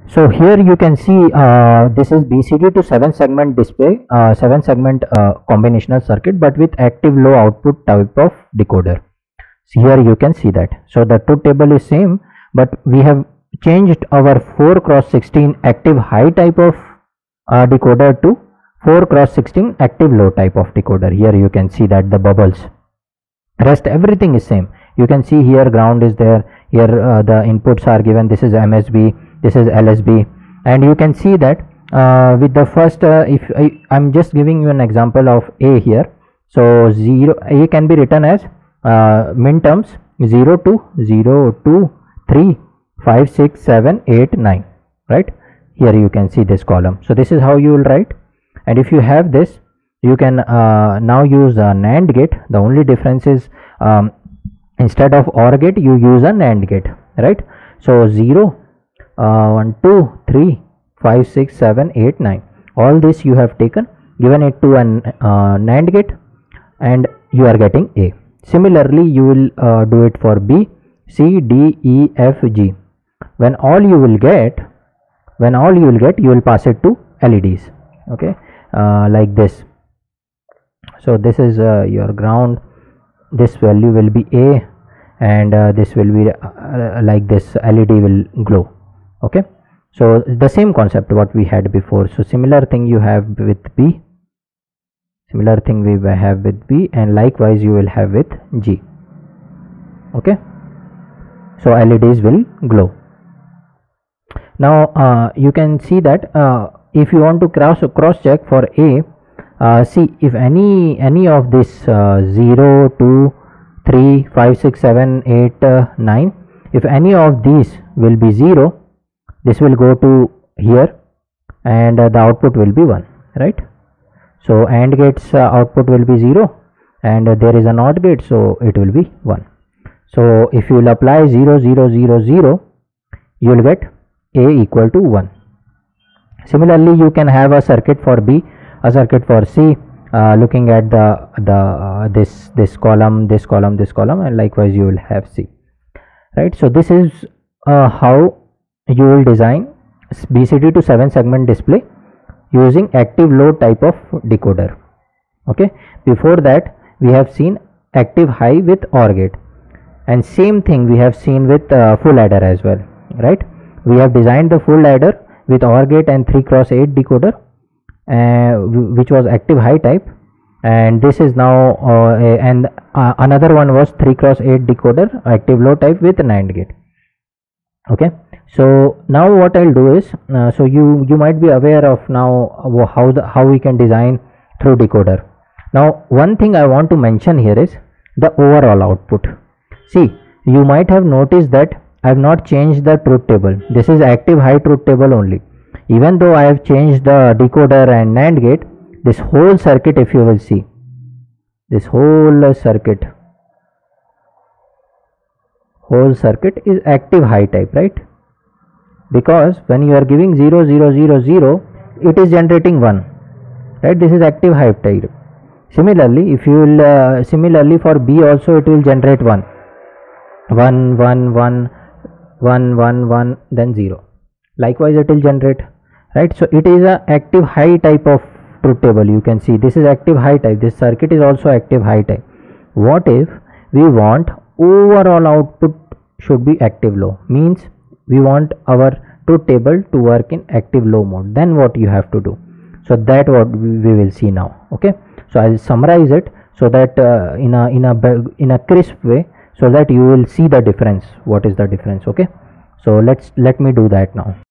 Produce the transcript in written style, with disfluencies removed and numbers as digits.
So here you can see this is BCD to 7 segment display, 7 segment combinational circuit, but with active low output type of decoder. So here you can see that. So the truth table is same, but we have changed our 4x16 active high type of decoder to 4x16 active low type of decoder. Here you can see that the bubbles, rest everything is same. You can see here ground is there, here the inputs are given, this is MSB, this is LSB, and you can see that with the first if I'm just giving you an example of A here. So 0 A can be written as min terms 0 to 0 2 3 5 6 7 8 9, right? Here you can see this column. So this is how you will write, and if you have this, you can now use a NAND gate. The only difference is instead of OR gate you use a NAND gate, right? So 0 1 2 3 5 6 7 8 9, all this you have taken, given it to an NAND gate, and you are getting A. Similarly you will do it for B, C, D, E, F, G. When all you will get, you will pass it to LEDs, okay, like this. So this is your ground, this value will be A, and this will be like this, LED will glow, okay. So the same concept what we had before. So similar thing you have with B, similar thing we have with B, and likewise you will have with G, okay. So LEDs will glow. Now you can see that if you want to cross check for A, see if any of this 0 2 3 5 6 7 8 9, if any of these will be 0, this will go to here, and the output will be 1, right? So AND gate's output will be 0, and there is a NOT gate, so it will be 1. So if you will apply 0 0 0 0, you will get A equal to 1. Similarly you can have a circuit for B, a circuit for C, looking at this column, this column, this column, and likewise you will have C, right? So this is how you will design BCD to 7 segment display using active low type of decoder, okay. Before that we have seen active high with OR gate, and same thing we have seen with full adder as well, right? We have designed the full adder with OR gate and 3x8 decoder, which was active high type, and this is now another one was 3x8 decoder active low type with NAND gate, okay. So now what I'll do is, so you might be aware of now how we can design through decoder. Now one thing I want to mention here is the overall output. See, you might have noticed that I have not changed the truth table. This is active high truth table only. Even though I have changed the decoder and NAND gate, this whole circuit, if you will see, this whole circuit is active high type, right? Because when you are giving 0 0 0 0, it is generating 1, right? This is active high type. Similarly, if you will similarly for B also it will generate 1 1 1 1 1 1 1, then 0. Likewise it will generate, right? So it is a active high type of truth table. You can see this is active high type, this circuit is also active high type. What if we want overall output should be active low, means we want our truth table to work in active low mode, then what you have to do? So that what we will see now, okay. So I'll summarize it so that in a crisp way, so that you will see the difference, what is the difference, okay. So let me do that now.